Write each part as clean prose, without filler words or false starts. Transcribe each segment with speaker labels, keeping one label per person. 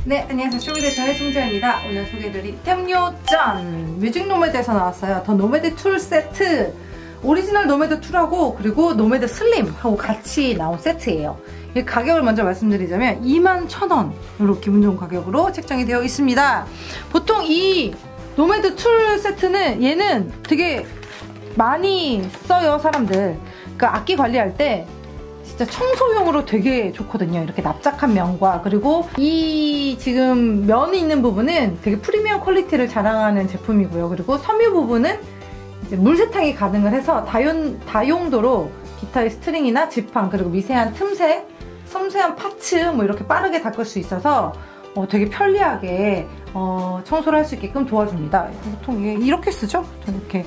Speaker 1: 네, 안녕하세요. 쇼미대전의 송지아입니다. 오늘 소개해드릴 템요 짠! 뮤직 노매드에서 나왔어요. 더 노매드 툴 세트. 오리지널 노매드 2라고 그리고 노매드 슬림하고 같이 나온 세트예요. 이 가격을 먼저 말씀드리자면 21,000원으로 기분 좋은 가격으로 책정이 되어 있습니다. 보통 이 노매드 툴 세트는 얘는 되게 많이 써요, 사람들. 그러니까 악기 관리할 때 진짜 청소용으로 되게 좋거든요. 이렇게 납작한 면과, 그리고 이 지금 면이 있는 부분은 되게 프리미엄 퀄리티를 자랑하는 제품이고요. 그리고 섬유 부분은 이제 물 세탁이 가능을 해서 다용도로 기타의 스트링이나 지판, 그리고 미세한 틈새, 섬세한 파츠 뭐 이렇게 빠르게 닦을 수 있어서 되게 편리하게 청소를 할 수 있게끔 도와줍니다. 보통 이렇게 쓰죠? 저는 이렇게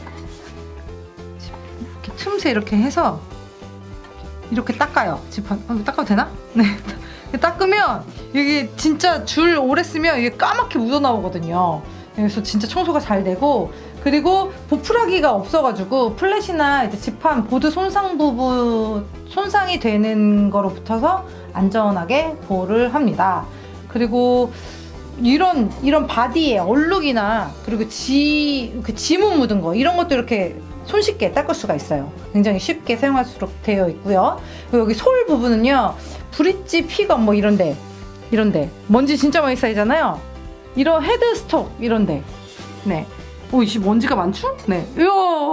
Speaker 1: 틈새 이렇게 해서 이렇게 닦아요. 지판. 닦아도 되나? 네. 닦으면 이게 진짜 줄 오래 쓰면 이게 까맣게 묻어 나오거든요. 그래서 진짜 청소가 잘 되고, 그리고 보풀하기가 없어가지고 플랫이나 이제 지판, 보드 손상 부분 손상이 되는 거로부터서 안전하게 보호를 합니다. 그리고 이런 바디에 얼룩이나 그리고 지문 묻은 거 이런 것도 이렇게 손쉽게 닦을 수가 있어요. 굉장히 쉽게 사용할 수 있도록 되어 있고요. 그리고 여기 솔 부분은요, 브릿지, 픽업 뭐 이런데 먼지 진짜 많이 쌓이잖아요. 이런 헤드 스톡 이런데, 네. 오, 이 먼지가 많죠? 네. 이야,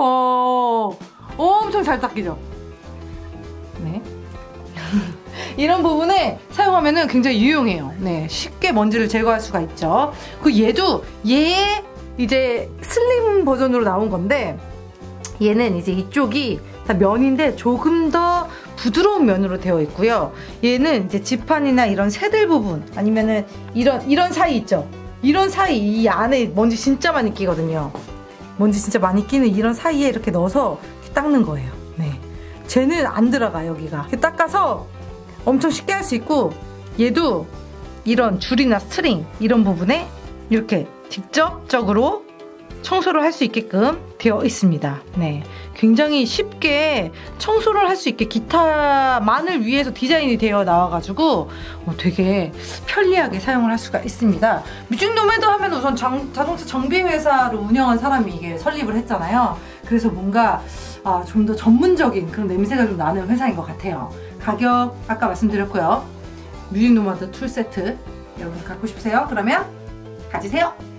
Speaker 1: 엄청 잘 닦이죠? 네. 이런 부분에 사용하면은 굉장히 유용해요. 네. 쉽게 먼지를 제거할 수가 있죠. 그 얘 이제 슬림 버전으로 나온 건데, 얘는 이제 이쪽이 다 면인데 조금 더 부드러운 면으로 되어 있고요. 얘는 이제 지판이나 이런 새들 부분, 아니면은 이런 사이 있죠? 이런 사이, 이 안에 먼지 진짜 많이 끼거든요. 먼지 진짜 많이 끼는 이런 사이에 이렇게 넣어서 이렇게 닦는 거예요. 네. 쟤는 안 들어가, 여기가. 이렇게 닦아서 엄청 쉽게 할 수 있고, 얘도 이런 줄이나 스트링 이런 부분에 이렇게 직접적으로 청소를 할 수 있게끔 되어 있습니다. 네, 굉장히 쉽게 청소를 할 수 있게 기타만을 위해서 디자인이 되어 나와가지고 되게 편리하게 사용을 할 수가 있습니다. 뮤직 노매드 하면 우선 자동차 정비 회사를 운영한 사람이 이게 설립을 했잖아요. 그래서 뭔가 좀 더 전문적인 그런 냄새가 좀 나는 회사인 것 같아요. 가격 아까 말씀드렸고요. 뮤직 노매드 툴 세트 여러분 갖고 싶으세요? 그러면 가지세요.